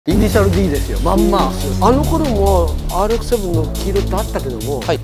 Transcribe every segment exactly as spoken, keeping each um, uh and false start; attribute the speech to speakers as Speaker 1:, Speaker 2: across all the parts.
Speaker 1: イニシャル ディー ですよ、まんま。
Speaker 2: あの頃も アールエックスセブン の黄色ってあったけども、
Speaker 3: はい。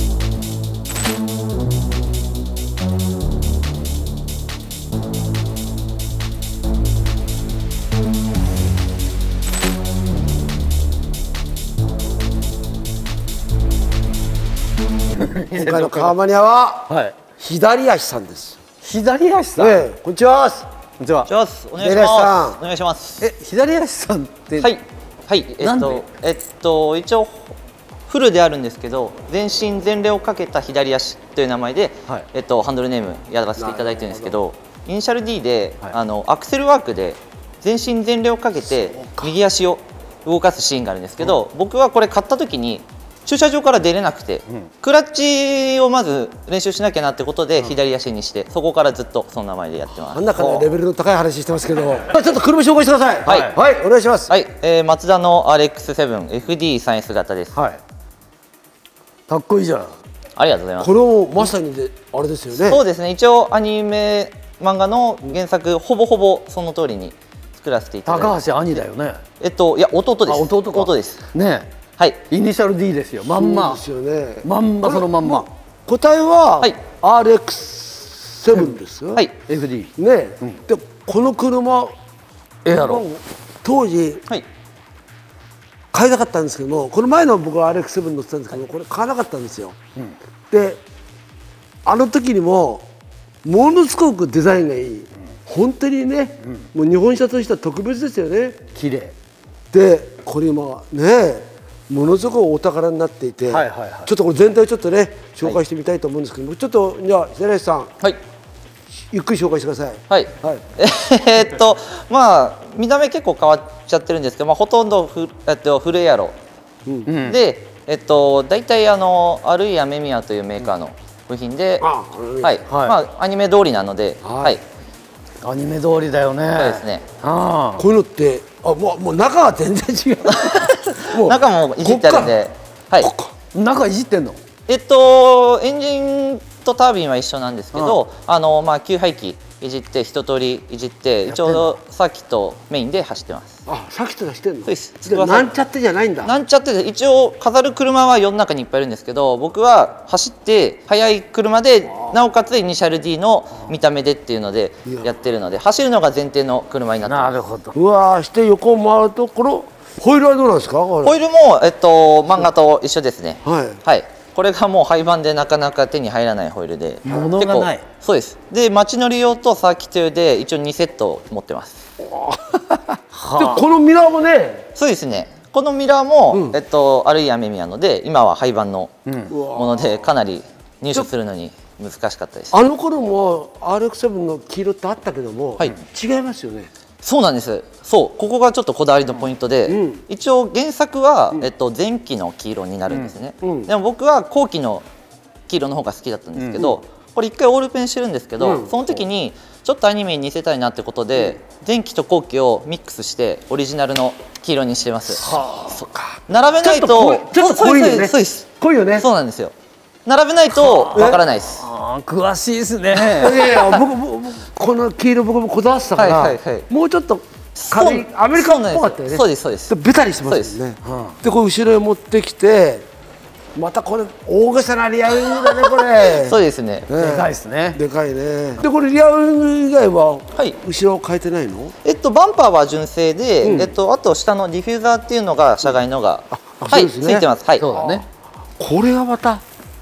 Speaker 2: 今回のカーマニアは、
Speaker 1: はい。
Speaker 2: 左足さんです。
Speaker 1: 左足さん。
Speaker 2: ええ、こんにちは。
Speaker 1: こんにちは。
Speaker 3: じゃあお願いし
Speaker 2: 左足さん
Speaker 3: ます。お願いします。
Speaker 1: え、左足さんって。
Speaker 3: はい。はい。えっ
Speaker 1: なんで
Speaker 3: とえっと一応フルであるんですけど、全身全霊をかけた左足という名前で、
Speaker 1: はい、
Speaker 3: えっとハンドルネームやらせていただいてるんですけど、イニシャル ディー で、
Speaker 1: はい、
Speaker 3: あのアクセルワークで全身全霊をかけて右足を動かすシーンがあるんですけど、うん、僕はこれ買った時に駐車場から出れなくて、うん、クラッチをまず練習しなきゃなってことで左足にして、そこからずっとその名前でやってます。
Speaker 2: あんなかねレベルの高い話してますけどちょっと車紹介してください。
Speaker 3: はい、
Speaker 2: はい、お願いします。
Speaker 3: はい、えー、マツダの アールエックスセブンエフディー サイエンス型です。
Speaker 1: はい。かっこいいじゃん。
Speaker 3: ありがとうございます。
Speaker 2: これもまさにであれですよね。
Speaker 3: そうですね。一応アニメ漫画の原作ほぼほぼその通りに作らせていただいて。
Speaker 1: 高橋兄だよね。
Speaker 3: えっといや弟です。
Speaker 1: 弟か。
Speaker 3: 弟です。
Speaker 1: ね。
Speaker 3: はい。
Speaker 1: イニシャル ディー ですよ。まんま。
Speaker 2: そうですよね。
Speaker 1: まんまそのまんま。
Speaker 2: 答えは アールエックスセブン ですよ。
Speaker 3: はい。
Speaker 1: エフディー。
Speaker 2: ね。でこの車
Speaker 1: エアロ
Speaker 2: 当時買いたかったんですけども、この前の僕は アールエックスセブン 乗ってたんですけど、これ買わなかったんですよ。であの時にもものすごくデザインがいい。本当にね、もう日本車としては特別ですよね。
Speaker 1: 綺麗
Speaker 2: でこれ今ねものすごくお宝になっていて、ちょっとこれ全体ちょっとね紹介してみたいと思うんですけども、はい、ちょっとじゃあ左足さん、はい、ゆっくり紹介してください。
Speaker 3: はい、はい、えっとまあ見た目結構変わっちゃってるんですけど、まあ、ほとんどフ、えっと、フルエアロ、うん、で、えっと、大体あのアルイやメミヤというメーカーの部品で、うん、はい、まあアニメ通りなので、はい、はい、
Speaker 1: アニメ通りだよね。
Speaker 3: そうですね。
Speaker 2: あこういうのってあもうもう中は全然違う。
Speaker 3: もう中もいじってあるんで、はい。
Speaker 1: 中いじってんの？
Speaker 3: えっとエンジンとタービンは一緒なんですけど、あのまあ給排気いじって一通りいじってちょうどサーキットメインで走ってます。
Speaker 2: あ、サーキット走ってんの？そうです。
Speaker 3: で
Speaker 2: なんちゃってじゃないんだ。
Speaker 3: なんちゃってで一応飾る車は世の中にいっぱいいるんですけど、僕は走って速い車でなおかつイニシャル ディー の見た目でっていうのでやってるので、走るのが前提の車になってます。
Speaker 1: なるほど。
Speaker 2: うわーして横を回るとこのホイールはどうなんですか？
Speaker 3: ホイールもえっと漫画と一緒ですね。はい。はい。これがもう廃盤でなかなか手に入らないホイールで、
Speaker 1: 物がない。
Speaker 3: そうです。で街乗り用とサーキット用で一応にセット持ってます。で
Speaker 2: このミラーもね、
Speaker 3: そうですね。このミラーも、うん、えっとアルイやメミヤので今は廃盤のもので、かなり入手するのに難しかったです。
Speaker 2: あの頃も アールエックスセブン の黄色ってあったけども、はい、違いますよね。
Speaker 3: そうなんです。そう、ここがちょっとこだわりのポイントで、うん、一応原作は、うん、えっと前期の黄色になるんですね。うん、でも僕は後期の黄色の方が好きだったんですけど、うん、これ一回オールペンしてるんですけど、うん、その時にちょっとアニメに似せたいなってことで、うん、前期と後期をミックスしてオリジナルの黄色にしてます。はあ、そうか。並べないと
Speaker 2: ちょっと濃いよね。
Speaker 3: そうです。
Speaker 2: 濃いよね。
Speaker 3: そうなんですよ。並べないとわからないです。
Speaker 1: ああ、詳しいですね。い
Speaker 2: やいや、僕もこの黄色僕もこだわってたから、もうちょっと軽いアメリカンっぽかったよね。
Speaker 3: そうですそうです。
Speaker 2: ベタリしますよね。でこう後ろへ持ってきて、またこれ大げさなリアウィングだねこれ。
Speaker 3: そうですね。
Speaker 1: でかいですね。
Speaker 2: でかいね。でこれリアウィング以外は後ろ変えてないの？
Speaker 3: えっとバンパーは純正で、えっとあと下のディフューザーっていうのが車外のがはいついてます。はい。
Speaker 1: そうだね。
Speaker 2: これはまた。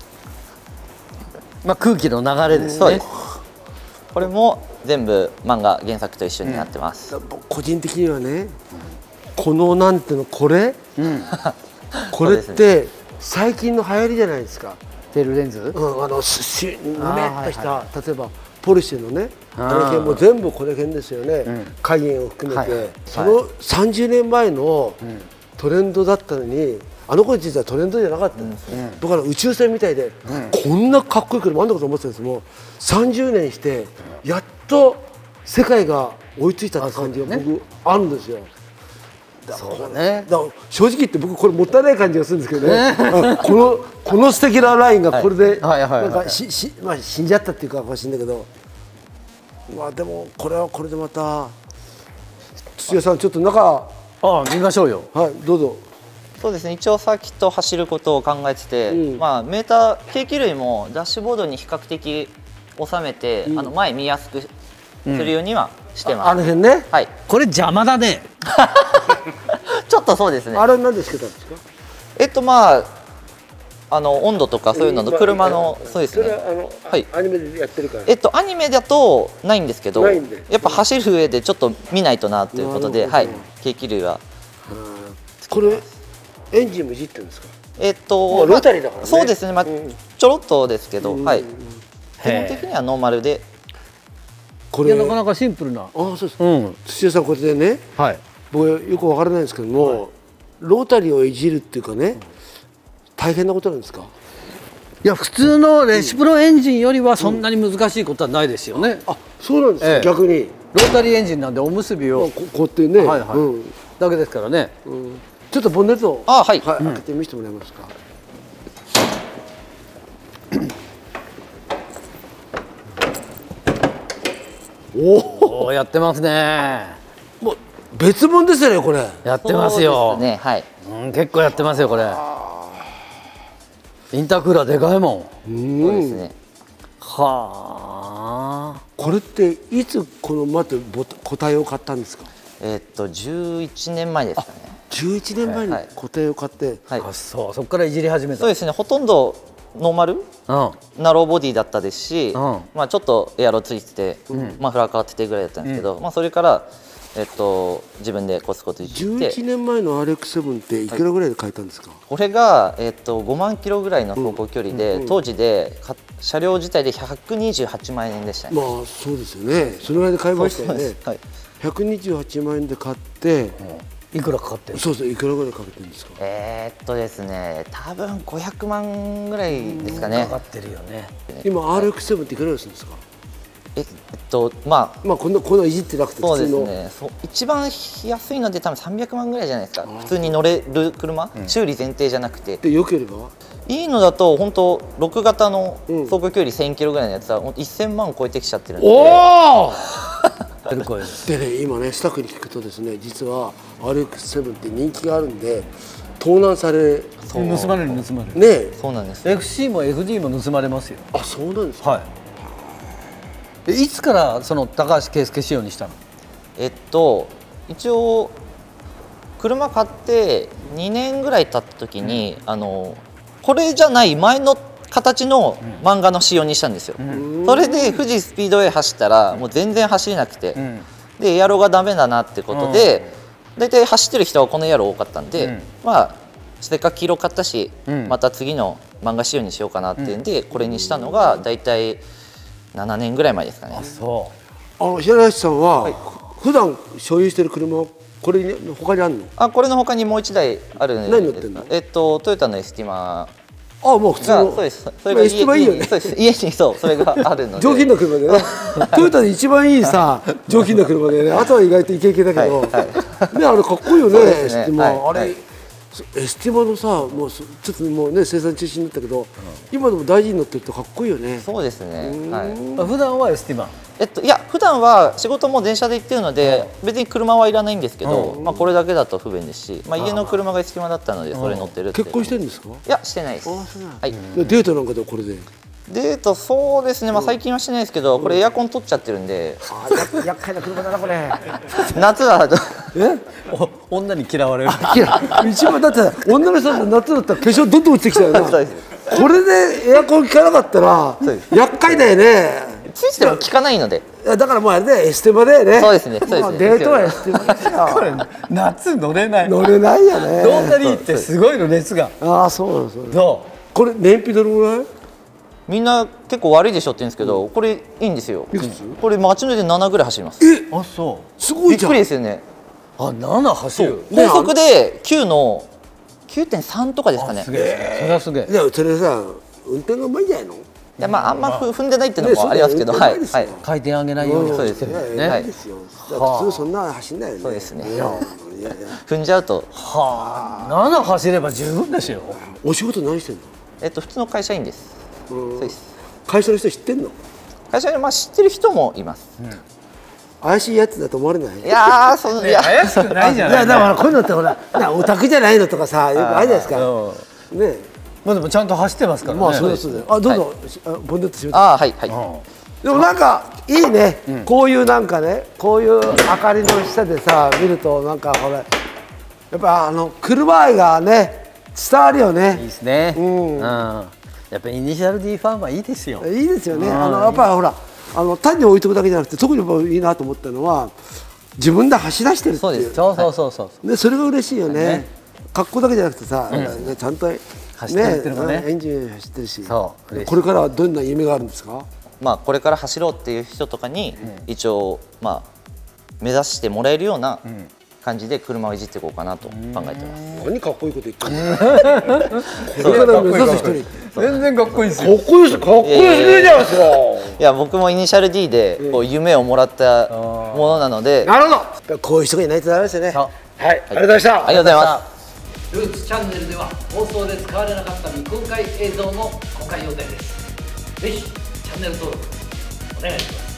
Speaker 1: まあ空気の流れですね。
Speaker 3: これも全部漫画原作と一緒になってます。
Speaker 2: うん、個人的にはね、このなんていうのこれ、うん、これって最近の流行りじゃないですか。
Speaker 1: テールレンズ？
Speaker 2: うん、あのしぬめっとした、はいはい、例えばポルシェのね、あの辺も全部これ辺ですよね。うん、カイエンを含めて、はい、そのさんじゅうねんまえのトレンドだったのに。あの頃実はトレンドじゃなかったんですよ、うん、だから宇宙船みたいで、うん、こんなかっこいい車あんだこと思ってたんですけどもさんじゅうねんしてやっと世界が追いついたって感じが僕あるんですよ。
Speaker 1: そうだね。
Speaker 2: だから正直言って僕これもったいない感じがするんですけどねこのこの素敵なラインがこれでなんかししまあ死んじゃったっていうか欲しいんだけど、まあでもこれはこれでまた土屋さんちょっと中
Speaker 1: ああ見ましょうよ。
Speaker 2: はいどうぞ。
Speaker 3: そうですね、一応サーキットを走ることを考えてて、うん、まあメーター計器類もダッシュボードに比較的収めて、うん、あの前見やすくするようにはしてます。
Speaker 2: うん、あ, あの辺ね。
Speaker 1: はい。これ邪魔だね。
Speaker 3: ちょっとそうですね。
Speaker 2: あれ何でつけたんですか。
Speaker 3: えっとまああの温度とかそういうのの車の、うん、そうですね。
Speaker 2: それはあの、はい、アニメでやってるから。
Speaker 3: えっとアニメだとないんですけど、やっぱ走る上でちょっと見ないとなということで、はい、計器類は。
Speaker 2: これエンジンもいじってるんですか。
Speaker 3: えっと
Speaker 2: ロータリーだからね。
Speaker 3: そうですね。まあちょろっとですけど、はい。基本的にはノーマルで。
Speaker 1: これなかなかシンプルな。あ
Speaker 2: あそうです。うん。土屋さんこれでね。はい。僕よくわからないんですけども、ロータリーをいじるっていうかね、大変なことなんですか。
Speaker 1: いや普通のレシプロエンジンよりはそんなに難しいことはないですよね。
Speaker 2: あそうなんですか。逆に
Speaker 1: ロータリーエンジンなんでおむすびを
Speaker 2: こうやってね。
Speaker 1: はいはい。だけですからね。
Speaker 2: ちょっとボンネットを
Speaker 3: あ、はい、
Speaker 2: 開けて見せてもらえますか。
Speaker 1: おお、やってますね。
Speaker 2: もう別物ですよねこれ。
Speaker 1: やってますよ。
Speaker 3: ね、はい。
Speaker 1: うん、結構やってますよこれ。インタークーラーでかいもん。
Speaker 3: そうですね。
Speaker 1: はあ。
Speaker 2: これっていつこのまた個体を買ったんですか。
Speaker 3: えっとじゅういちねんまえですかね。
Speaker 2: じゅういちねんまえに個体を買って、
Speaker 1: はいはい、あそうそこからいじり始めた。
Speaker 3: そうですね、ほとんどノーマル、うん、ナローボディだったですし、うん、まあちょっとエアロついてて、うん、マフラー変わっててぐらいだったんですけど、うん、まあそれからえっと自分でコツコツいじって。
Speaker 2: じゅういちねんまえの アールエックスセブン っていくらぐらいで買えたんですか。はい、
Speaker 3: これがえっとごまんキロぐらいの走行距離で、うんうん、当時で車両自体でひゃくにじゅうはちまんえんでしたね。
Speaker 2: まあそうですよね。そのぐらいで買いましたよね。はい、ひゃくにじゅうはちまんえんで買って、
Speaker 1: いくらかかってる。
Speaker 2: そうそう、いくらぐらいかけてるんですか。
Speaker 3: えー、っとですね、多分ごひゃくまんぐらいですかね。
Speaker 1: かかってるよね。
Speaker 2: 今 アールエックスセブン っていくらするんですか。
Speaker 3: えっとまあ
Speaker 2: まあこんなこんないじってなくて
Speaker 3: そうですね。そう一番安いので多分さんびゃくまんぐらいじゃないですか。普通に乗れる車、うん、修理前提じゃなくて。
Speaker 2: で良ければ。
Speaker 3: いいのだと本当ろく型の走行距離せんキロぐらいのやつはせんまん超えてきちゃってるんで。
Speaker 2: おお。でね、今ねスタッフに聞くとですね、実は アールエックスセブン って人気があるんで盗難され
Speaker 1: 盗まれる盗まれる
Speaker 2: ね。
Speaker 3: そうなんです。
Speaker 1: エフシー も エフディー も盗まれますよ。
Speaker 2: あ、そうなんですか。
Speaker 1: はい。いつからその高橋圭介仕様にしたの。
Speaker 3: えっと一応車買ってにねんぐらい経った時に、うん、あのこれじゃない前の形の漫画の仕様にしたんですよ。うん、それで富士スピードウェイ走ったらもう全然走れなくて、うん、でエアロがダメだなってことで、大体走ってる人はこのエアロ多かったんで、うん、まあせっかく黄色買ったし、うん、また次の漫画仕様にしようかなっていうんで、これにしたのが大体ななねんぐらい前ですかね。
Speaker 1: あ、そう
Speaker 2: あの平林さんは、はい、普段所有してる車これに他にあるの？
Speaker 3: あ、これの他にもう一台あるんです。
Speaker 2: 何乗ってんの？
Speaker 3: えっとトヨタのエスティマ。
Speaker 2: あ、もう普通の。
Speaker 3: そうです。それが
Speaker 2: エスティマいいよね。
Speaker 3: そうです。家にそうそれがあるので。
Speaker 2: 上品な車でね。トヨタで一番いいさ上品な車でね。あとは意外とイケイケだけど、はいはい、ね、あれかっこいいよね。エスティマ、はい、あれ、はい、エスティマのさ、もうちょっともうね生産中止になったけど、うん、今でも大事に乗ってるとかっこいいよね。
Speaker 3: そうですね。はい。
Speaker 1: 普段はエスティマ。
Speaker 3: えっと、いや普段は仕事も電車で行ってるので、うん、別に車はいらないんですけど、うん、まあこれだけだと不便ですし、まあ、家の車がエスティマだったのでそれ乗ってるって。
Speaker 2: 結婚してるんですか？
Speaker 3: いやしてないです。はい。
Speaker 2: デートなんかでこれで。
Speaker 3: デートそうですね、まあ最近はしてないですけど、これエアコン取っちゃってるんで。
Speaker 2: あ、厄介な車だなこれ。
Speaker 3: 夏は
Speaker 1: え？女に嫌われる。
Speaker 2: 一番だって女の人の夏だったら化粧どんどん落ちてきちゃうよな。これでエアコン効かなかったら厄介だよね。
Speaker 3: ついても効かないので。
Speaker 2: だからもうあれでエステマだよね。
Speaker 3: そうですね。そうですね。
Speaker 2: デートはエステマですよ。
Speaker 1: これ夏乗れない。
Speaker 2: 乗れないよね。
Speaker 1: ロータリーってすごいの熱が。
Speaker 2: ああ、そうなんですよ。
Speaker 1: ど
Speaker 2: う？これ燃費どれぐらい？
Speaker 3: みんな結構悪いでしょって言うんですけど、これいいんですよ。これ街のでななぐらい走ります。
Speaker 2: え？
Speaker 1: あ、そう。
Speaker 2: すごいじゃん。
Speaker 3: びっくりですよね。
Speaker 1: あ、なな走る。
Speaker 3: 高速できゅうの きゅうてんさん とかですかね。
Speaker 1: すげえ。それはすげえ。
Speaker 2: いや、それさ、運転がうまいんじゃないの？
Speaker 3: いや、まああんま踏んでないっていうのもありますけど、はい。
Speaker 1: 回転上げないように。
Speaker 3: そうですね。
Speaker 2: はい。普通そんな走んないよね。
Speaker 3: そうですね。踏んじゃうと。
Speaker 1: はあ。なな走れば十分ですよ。
Speaker 2: お仕事何してんの？
Speaker 3: えっと普通の会社員です。そうです。
Speaker 2: 会社の人知ってんの？
Speaker 3: 会社にまあ知ってる人もいます。
Speaker 2: 怪しいやつだと思われない？
Speaker 3: いやーそのいや
Speaker 1: 怪しくないじゃ
Speaker 2: いや
Speaker 1: ない。
Speaker 2: だからこういうのってほらなオタクじゃないのとかさよくあるじゃないですか。ね。
Speaker 1: まあでもちゃんと走ってますからね。
Speaker 2: まあそうですね。あどうぞあボンネット閉めて。
Speaker 3: あーはいはい
Speaker 2: でもなんかいいね、こういうなんかねこういう明かりの下でさ見るとなんかこれやっぱあの車愛がね伝わるよ
Speaker 1: いい
Speaker 2: ね。
Speaker 1: ですね。
Speaker 2: う
Speaker 1: うんん。やっぱイニシャル D ファンはいいですよ。
Speaker 2: いいですよね。あのやっぱりほらあの単に置いとくだけじゃなくて特にやっぱいいなと思ったのは自分で走らしてるっていう。
Speaker 3: そうです
Speaker 1: そうそうそうそう。
Speaker 2: でそれが嬉しいよね。格好だけじゃなくてさ、ねちゃんとね
Speaker 1: 走ってるっていうのがね
Speaker 2: エンジン走ってるし。
Speaker 1: そう嬉しい
Speaker 2: これからはどんな夢があるんですか？
Speaker 3: まあこれから走ろうっていう人とかに一応まあ目指してもらえるような感じで車をいじっていこうかなと考えてます。
Speaker 2: 何かっこいいこと言ってるの？これから目指す人に。
Speaker 1: 全然かっこいいですよ。
Speaker 2: かっこいいですかっこいいですねじゃないですか。
Speaker 3: いや僕もイニシャル D でこう夢をもらったものなので、
Speaker 2: なるほど。やっぱこういう人がいないとダメですよね。
Speaker 1: そう
Speaker 2: はい、ありがとうございました。
Speaker 3: ありがとうございます。
Speaker 1: ルーツチャンネルでは放送で使われなかった未公開映像も公開予定です。ぜひチャンネル登録お願いします。